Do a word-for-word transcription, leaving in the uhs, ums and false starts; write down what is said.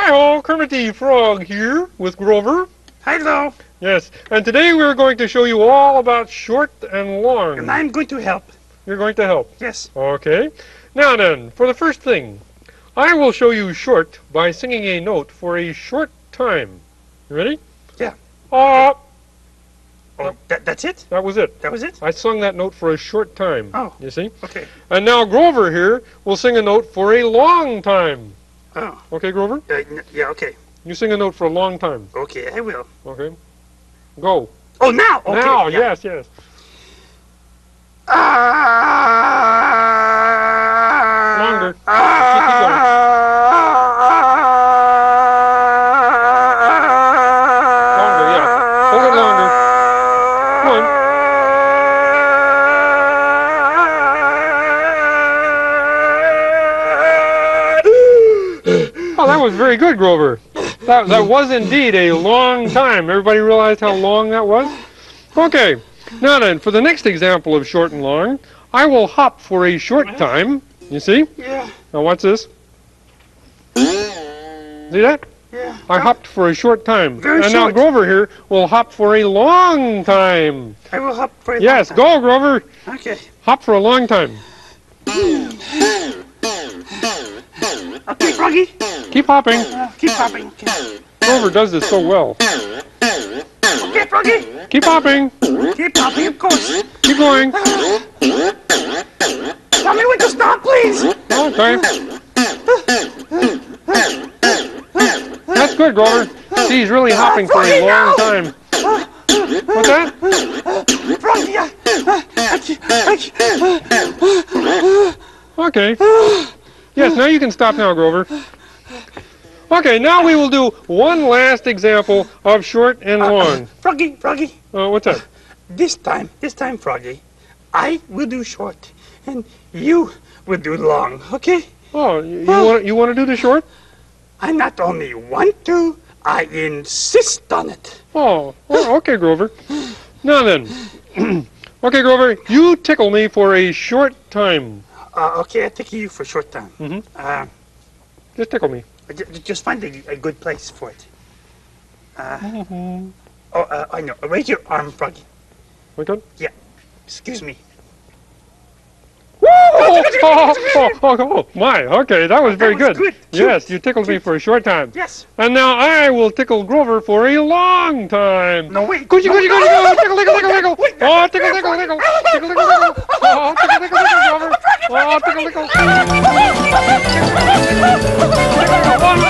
Hi-ho, Kermit the Frog here with Grover. Hello. Yes, and today we're going to show you all about short and long. And I'm going to help. You're going to help? Yes. Okay. Now then, for the first thing, I will show you short by singing a note for a short time. You ready? Yeah. Uh, Oh, that, that's it? that was it. That was it? I sung that note for a short time. Oh. You see? Okay. And now Grover here will sing a note for a long time. Oh. Okay, Grover? Uh, n- yeah, okay. You sing a note for a long time. Okay, I will. Okay. Go. Oh, now! Okay. Now, yeah. yes, yes. Ah, Longer. Ah, Keep going. Longer, yeah. Hold it longer. Come on. Oh, that was very good, Grover. That, that was indeed a long time. Everybody realized how long that was? Okay. Now then, for the next example of short and long, I will hop for a short time. You see? Yeah. Now watch this. See that? Yeah. I hopped for a short time. Very and short. now Grover here will hop for a long time. I will hop for a Yes, long time. go Grover. Okay. Hop for a long time. Okay, Froggy. Keep hopping. Uh, keep hopping. Okay. Grover does this so well. Okay, Froggy. Keep hopping. Keep hopping, of course. Keep going. Tell me when to stop, please. Okay. That's good, Grover. See, he's really hopping for a long time. What's that? Froggy, I, I, Okay. Yes, now you can stop now, Grover. Okay, now we will do one last example of short and long. Froggy, Froggy. Uh, what's that? This time, this time, Froggy, I will do short, and you will do long, okay? Oh, you, you want you want to do the short? I not only want to, I insist on it. Oh, oh okay, Grover. Now then, okay, Grover, you tickle me for a short time. Uh, okay, I take you for a short time. Mm-hmm. Uh, Just tickle me. j- just find a, a good place for it. Uh, Mm-hmm. oh, uh, I know. Raise your arm, Froggy. Wait, good. Excuse me. Woo! Oh, oh, oh, oh, oh, my, okay, that was That very was good. good. Yes, you tickled me for a short time. Yes. And now I will tickle Grover for a long time. No, wait. Goochie, no, goochie, no, goochie, no, goochie, tickle, tickle, tickle, tickle. Wait, Oh, tickle, tickle, tickle. Tickle, tickle, tickle. Oh, tickle, tickle, tickle, Grover. Oh, tickle, tickle. Tickle, tickle.